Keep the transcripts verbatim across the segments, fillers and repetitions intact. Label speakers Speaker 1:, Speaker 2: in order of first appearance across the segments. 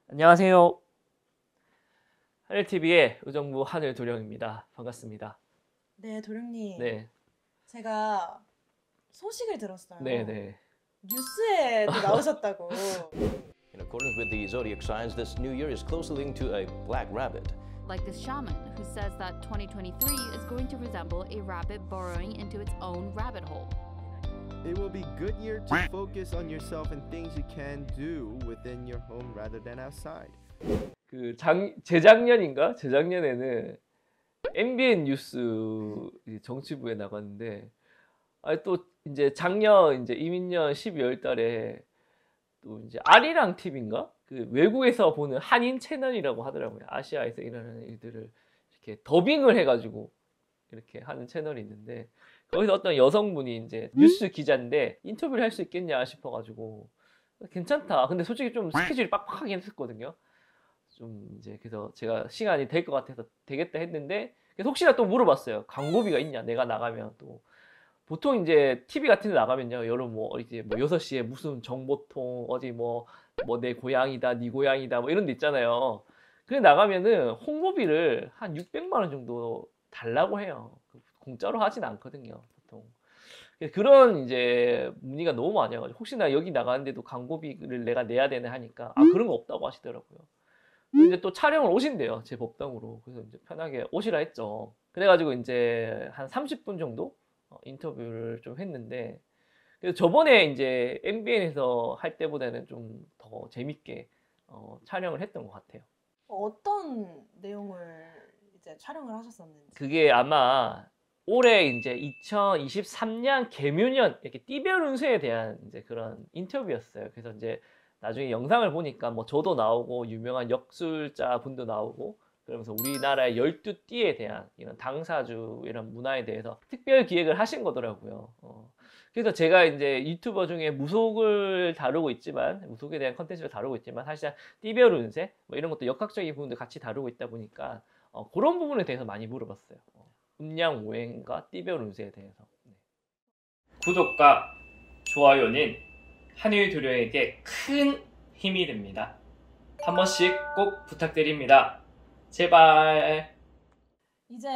Speaker 1: 안녕하세요. 하늘티비의 의정부 하늘도령입니다. 반갑습니다.
Speaker 2: 네, 도령님.
Speaker 1: 네,
Speaker 2: 제가 소식을 들었어요.
Speaker 1: 네네.
Speaker 2: 뉴스에도 나오셨다고.
Speaker 3: In accordance with the zodiac signs, this new year is closely linked to a black rabbit.
Speaker 4: Like this shaman who says that twenty twenty-three is going to resemble a rabbit burrowing into its own rabbit hole.
Speaker 5: It will be good year to focus on yourself and things you can do within your home rather than outside.
Speaker 1: 그 작, 재작년인가? 재작년에는 엠비엔 뉴스 정치부에 나갔는데, 아, 또 이제 작년 이제 이민년 십이월 달에 또 이제 아리랑 티비인가? 그 외국에서 보는 한인 채널이라고 하더라고요. 아시아에서 일하는 일들을 이렇게 더빙을 해가지고 이렇게 하는 채널이 있는데, 거기서 어떤 여성분이 이제 뉴스 기자인데 인터뷰를 할 수 있겠냐 싶어가지고 괜찮다. 근데 솔직히 좀 스케줄이 빡빡하긴 했었거든요. 좀 이제 그래서 제가 시간이 될 것 같아서 되겠다 했는데, 그래서 혹시나 또 물어봤어요. 광고비가 있냐? 내가 나가면 또 보통 이제 티비 같은 데 나가면요, 여러 뭐 이제 뭐 여섯 시에 무슨 정보통 어디 뭐 뭐 내 고향이다, 네 고향이다 뭐 이런 데 있잖아요. 그래 나가면은 홍보비를 한 육백만 원 정도 달라고 해요. 공짜로 하진 않거든요, 보통. 그런 이제 문의가 너무 많이 와가지고 혹시나 여기 나가는데도 광고비를 내가 내야 되나 하니까 아, 그런 거 없다고 하시더라고요. 이제 또 촬영을 오신대요, 제 법당으로. 그래서 이제 편하게 오시라 했죠. 그래가지고 이제 한 삼십 분 정도 인터뷰를 좀 했는데, 그래서 저번에 이제 엠비엔에서 할 때보다는 좀 더 재밌게 어, 촬영을 했던 것 같아요.
Speaker 2: 어떤 내용을 이제 촬영을 하셨었는지.
Speaker 1: 그게 아마 올해 이제 이천이십삼 년 개묘년 이렇게 띠별 운세에 대한 이제 그런 인터뷰였어요. 그래서 이제 나중에 영상을 보니까 뭐 저도 나오고 유명한 역술자 분도 나오고, 그러면서 우리나라의 열두 띠에 대한 이런 당사주 이런 문화에 대해서 특별 기획을 하신 거더라고요. 어. 그래서 제가 이제 유튜버 중에 무속을 다루고 있지만, 무속에 대한 컨텐츠를 다루고 있지만, 사실 띠별 운세 뭐 이런 것도 역학적인 부분도 같이 다루고 있다 보니까 어, 그런 부분에 대해서 많이 물어봤어요. 어, 음양 오행과 띠별 운세에 대해서. 네. 구독과 좋아요는 하늘도령에게 큰 힘이 됩니다. 한 번씩 꼭 부탁드립니다. 제발.
Speaker 2: 이제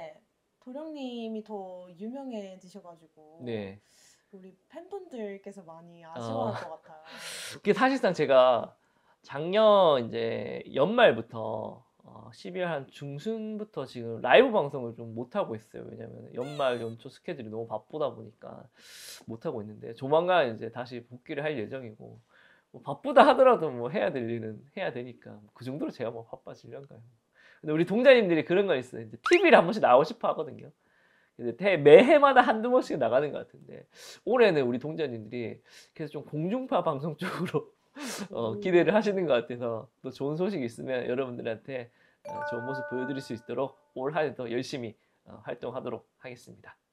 Speaker 2: 도령님이 더 유명해지셔가지고
Speaker 1: 네.
Speaker 2: 우리 팬분들께서 많이 아쉬워할
Speaker 1: 어.
Speaker 2: 것 같아요.
Speaker 1: 그게 사실상 제가 작년 이제 연말부터 어, 십이월 한 중순부터 지금 라이브 방송을 좀 못하고 있어요. 왜냐면 연말 연초 스케줄이 너무 바쁘다 보니까 못하고 있는데, 조만간 이제 다시 복귀를 할 예정이고, 뭐 바쁘다 하더라도 뭐 해야 될 일은 해야 되니까 그 정도로 제가 뭐 바빠지려는가요. 근데 우리 동자님들이 그런 거 있어요. 이제 티비를 한 번씩 나오고 싶어 하거든요. 근데 매해마다 한두 번씩 나가는 것 같은데, 올해는 우리 동자님들이 그래서 좀 공중파 방송 쪽으로 어, 기대를 하시는 것 같아서, 또 좋은 소식이 있으면 여러분들한테 어, 좋은 모습 보여드릴 수 있도록 올 한 해 더 열심히 어, 활동하도록 하겠습니다.